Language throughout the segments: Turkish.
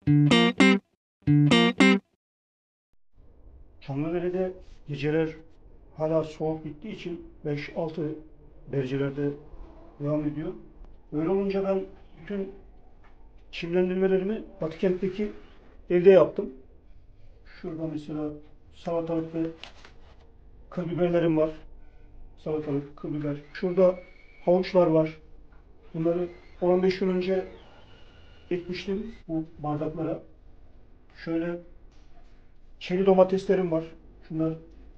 Çamlıdere'de geceler hala soğuk gittiği için 5-6 derecelerde devam ediyor. Öyle olunca ben bütün çimlendirmelerimi Batıkent'teki evde yaptım. Şurada mesela salatalık ve kıl biberlerim var. Salatalık, kıl biber. Şurada havuçlar var. Bunları 15 gün önce ekmiştim bu bardaklara. Şöyle çeri domateslerim var. Şunlar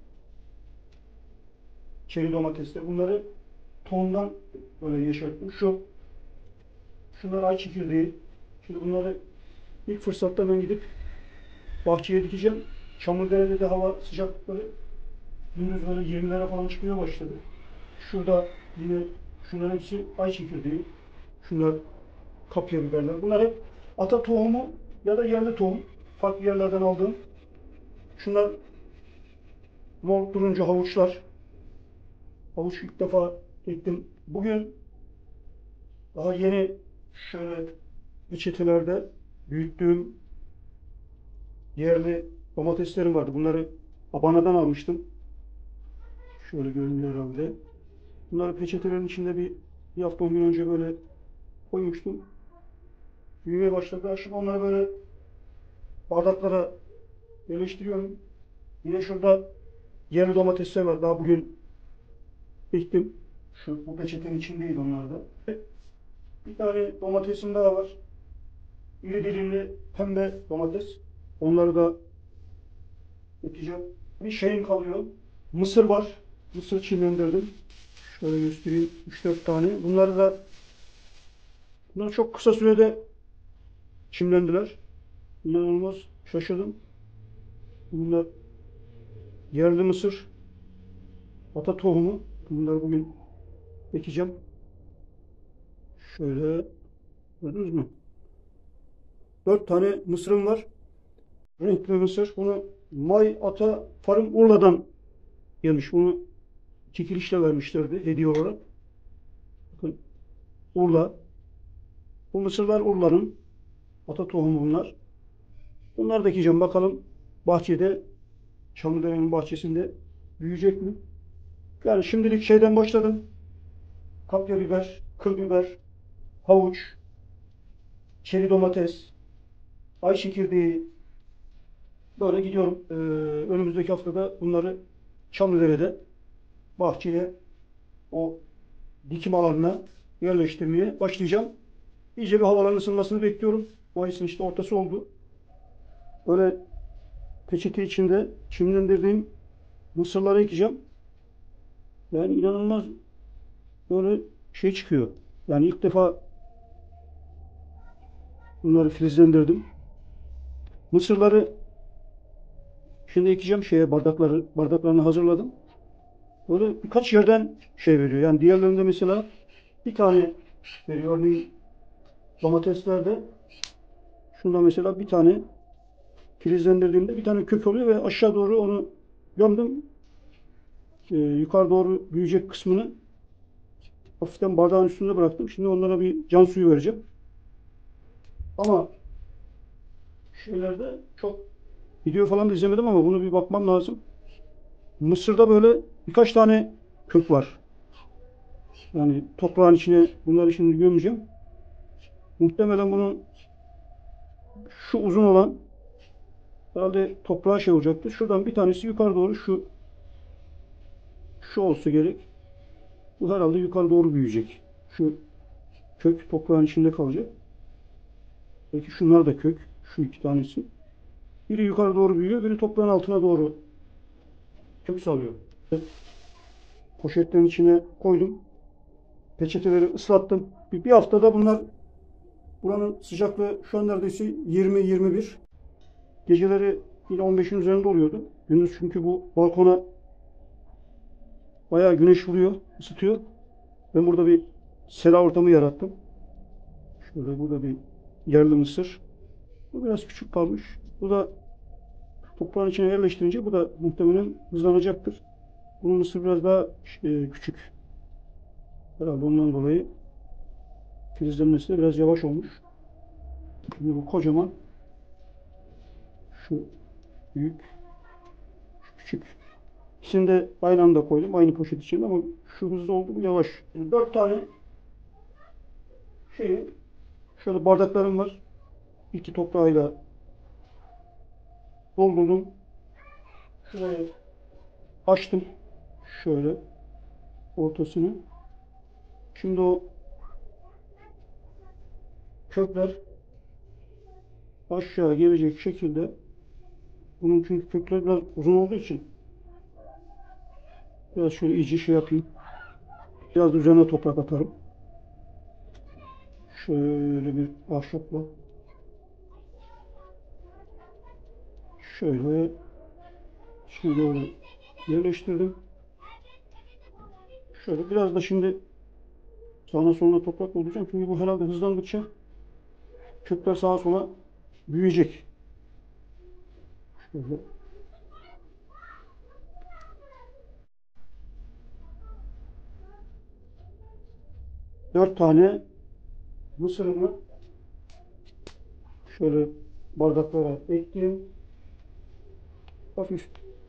çeri domatesler. Bunları tohumdan böyle yeşerttim. Şunlar ay çekirdeği. Şimdi bunları ilk fırsatta ben gidip bahçeye dikeceğim. Çamlıdere'de de hava sıcaklıkları gündüz böyle 20'lere falan çıkmaya başladı. Şurada yine şunların hepsi ay çekirdeği. Şunlar kapya biberler. Bunlar hep ata tohumu ya da yerli tohum. Farklı yerlerden aldığım. Şunlar mor turuncu havuçlar. Havuç ilk defa ektim. Bugün daha yeni şöyle reçetelerde büyüttüğüm yerli domateslerim vardı. Bunları Abana'dan almıştım. Şöyle görünüyor herhalde. Bunları peçetelerin içinde bir hafta 10 gün önce böyle koymuştum. Büyümeye başladı. Şimdi onları böyle bardaklara yerleştiriyorum. Yine şurada yerli domatesler var. Daha bugün ektim. Bu peçetenin içindeydi onlar da. Bir tane domatesim daha var. İri dilimli pembe domates. Onları da ekeceğim. Bir şeyim kalıyor. Mısır var. Mısır çimlendirdim. Şöyle göstereyim. 3-4 tane. Bunlar çok kısa sürede çimlendiler. İnanılmaz şaşırdım. Bunlar yerli mısır, ata tohumu. Bunları bugün ekeceğim. Şöyle gördünüz mü? 4 tane mısırım var. Renkli mısır. Bunu May Ata Farm Urla'dan gelmiş. Bunu çekilişle vermişlerdi hediye olarak. Bakın Urla. Bu mısırlar Urla'nın. Ata tohumu bunlar. Bunları da ekeceğim. Bakalım bahçede, Çamlıdere'nin bahçesinde büyüyecek mi? Yani şimdilik şeyden başladım. Kapya biber, kıl biber, havuç, çeri domates, ay çekirdeği, böyle gidiyorum. Önümüzdeki haftada bunları Çamlıdere'de bahçeye, o dikim alanına yerleştirmeye başlayacağım. İyice bir havaların ısınmasını bekliyorum. Mayıs'ın işte ortası oldu. Böyle peçete içinde çimlendirdiğim mısırları ekeceğim. Yani inanılmaz böyle şey çıkıyor. Yani ilk defa bunları filizlendirdim. Mısırları şimdi ekeceğim bardaklarını hazırladım. Böyle birkaç yerden şey veriyor. Yani diğerlerinde mesela bir tane veriyor. Örneğin domateslerde şunda mesela bir tane filizlendirdiğimde bir tane kök oluyor ve aşağı doğru onu gömdüm. Yukarı doğru büyüyecek kısmını hafiften bardağın üstünde bıraktım. Şimdi onlara bir can suyu vereceğim. Ama şeylerde çok video falan da izlemedim ama bunu bir bakmam lazım. Mısır'da böyle birkaç tane kök var. Yani toprağın içine bunları şimdi gömeceğim. Muhtemelen bunun şu uzun olan herhalde toprağa şey olacaktır. Şuradan bir tanesi yukarı doğru şu olsa gerek. Bu herhalde yukarı doğru büyüyecek. Şu kök toprağın içinde kalacak. Belki şunlar da kök. Şu iki tanesi. Biri yukarı doğru büyüyor, biri toprağın altına doğru kök salıyor. Poşetlerin içine koydum. Peçeteleri ıslattım. Bir haftada bunlar, buranın sıcaklığı şu an neredeyse 20-21. Geceleri yine 15'in üzerinde oluyordu. Gündüz çünkü bu balkona bayağı güneş vuruyor, ısıtıyor. Ben burada bir sera ortamı yarattım. Şöyle burada bir yerli mısır. Bu biraz küçük kalmış. Bu da toprağın içine yerleştirince bu da muhtemelen hızlanacaktır. Bunun mısır biraz daha küçük. Herhalde ondan dolayı filizlenmesi de biraz yavaş olmuş. Şimdi bu kocaman. Şu büyük, şu küçük. İkisini de aynı anda koydum. Aynı poşet içinde ama şu hızlı oldu, bu yavaş. Yani 4 tane şöyle bardaklarım var. İki toprağıyla doldurdum. Şurayı açtım. Şöyle ortasını. Şimdi o kökler aşağı gelecek şekilde, bunun çünkü kökleri biraz uzun olduğu için biraz şöyle iyice yapayım. Biraz üzerine toprak atarım. Şöyle bir ahşapla şöyle şimdi doğru yerleştirdim. Şöyle biraz da şimdi sağına soluna toprak olacağım. Çünkü bu herhalde hızlandıkça kökler sağa sola büyüyecek. Şöyle. Dört tane mısırımı şöyle bardaklara ekledim. Hafif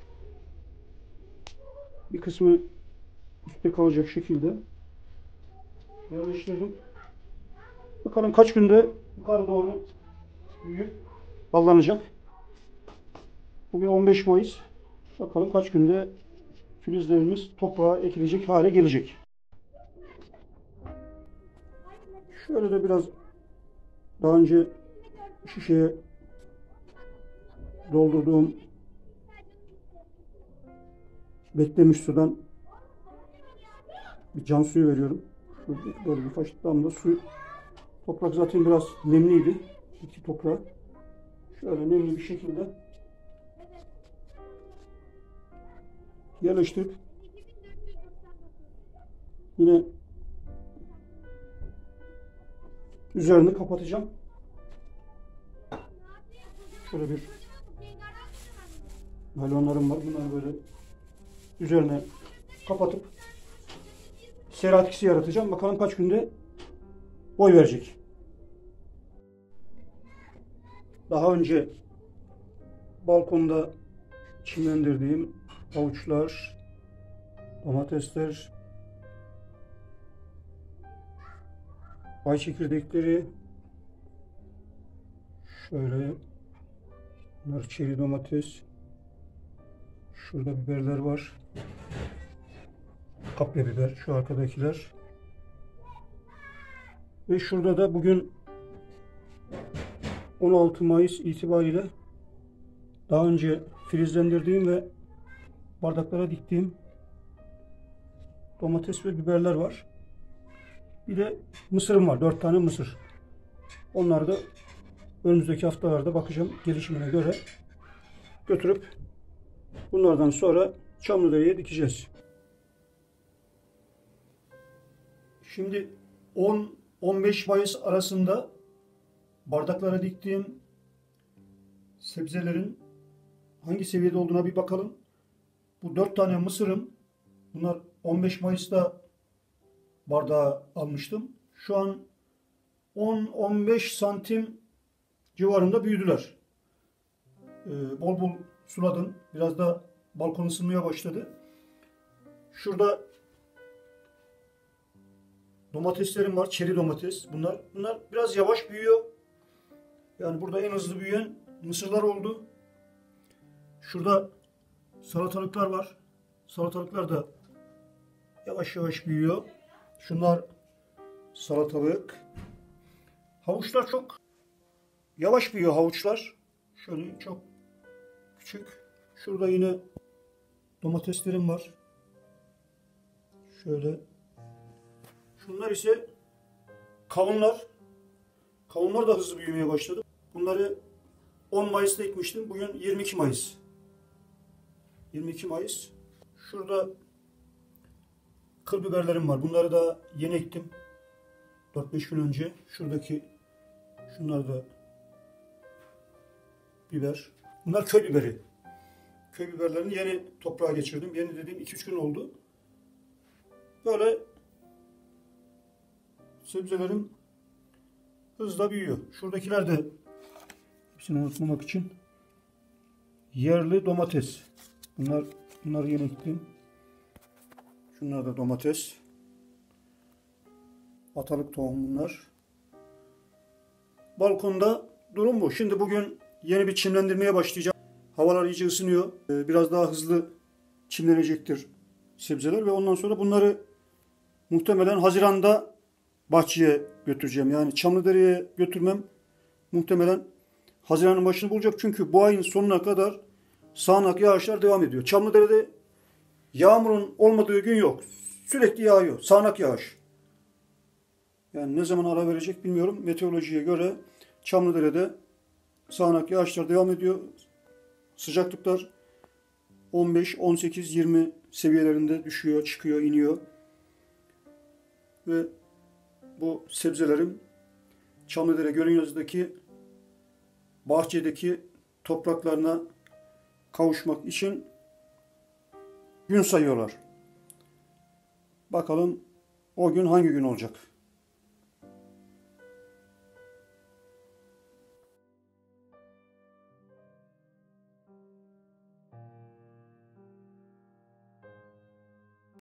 bir kısmı üstte kalacak şekilde yerleştirdim. Bakalım kaç günde yukarı doğru büyüyüp dallanacak. Bugün 15 Mayıs. Bakalım kaç günde filizlerimiz toprağa ekilecek hale gelecek. Şöyle de biraz daha önce şişeye doldurduğum beklemiş sudan bir can suyu veriyorum. Böyle birkaç damla su. Toprak zaten biraz nemliydi. İki toprağı. Şöyle nemli bir şekilde yerleştirip yine üzerini kapatacağım. Şöyle bir naylonlarım var. Bunları böyle üzerine kapatıp sera etkisi yaratacağım. Bakalım kaç günde boy verecek. Daha önce balkonda çimlendirdiğim havuçlar, domatesler, ay çekirdekleri, şöyle bunlar çeri domates, şurada biberler var, kapya biber, şu arkadakiler ve şurada da bugün 16 Mayıs itibariyle daha önce filizlendirdiğim ve bardaklara diktiğim domates ve biberler var. Bir de mısırım var. 4 tane mısır. Onları da önümüzdeki haftalarda bakacağım gelişimine göre götürüp bunlardan sonra Çamlıdere'ye dikeceğiz. Şimdi 10-15 Mayıs arasında bardaklara diktiğim sebzelerin hangi seviyede olduğuna bir bakalım. Bu 4 tane mısırım. Bunlar 15 Mayıs'ta bardağa almıştım. Şu an 10-15 santim civarında büyüdüler. Bol bol suladım. Biraz da balkon ısınmaya başladı. Şurada domateslerim var. Çeri domates. Bunlar biraz yavaş büyüyor. Yani burada en hızlı büyüyen mısırlar oldu. Şurada salatalıklar var. Salatalıklar da yavaş yavaş büyüyor. Şunlar salatalık. Havuçlar çok yavaş büyüyor havuçlar. Şöyle çok küçük. Şurada yine domateslerim var. Şöyle. Şunlar ise kavunlar. Kavunlar da hızlı büyümeye başladı. Bunları 10 Mayıs'ta ekmiştim. Bugün 22 Mayıs. 22 Mayıs. Şurada kıl biberlerim var. Bunları da yeni ektim. 4-5 gün önce. Şunlar da biber. Bunlar köy biberi. Köy biberlerini yeni toprağa geçirdim. Yeni dediğim 2-3 gün oldu. Böyle sebzelerim hızla büyüyor. Şuradakiler de hepsini unutmamak için Yerli domates. Bunlar yeni ektim. Şunlar da domates. Atalık tohum bunlar. Balkonda durum bu. Şimdi bugün yeni bir çimlendirmeye başlayacağım. Havalar iyice ısınıyor. Biraz daha hızlı çimlenecektir sebzeler ve ondan sonra bunları muhtemelen Haziran'da bahçeye götüreceğim. Yani Çamlıdere'ye götürmem muhtemelen Haziran'ın başını bulacak. Çünkü bu ayın sonuna kadar sağanak yağışlar devam ediyor. Çamlıdere'de yağmurun olmadığı gün yok. Sürekli yağıyor. Sağanak yağış. Yani ne zaman ara verecek bilmiyorum. Meteorolojiye göre Çamlıdere'de sağanak yağışlar devam ediyor. Sıcaklıklar 15, 18, 20 seviyelerinde düşüyor, çıkıyor, iniyor. Ve bu sebzelerim Çamlıdere Gölünyazı'daki bahçedeki topraklarına kavuşmak için gün sayıyorlar. Bakalım o gün hangi gün olacak?